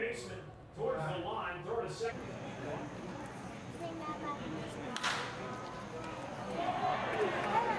baseman towards the line, throw to second. Bring that back.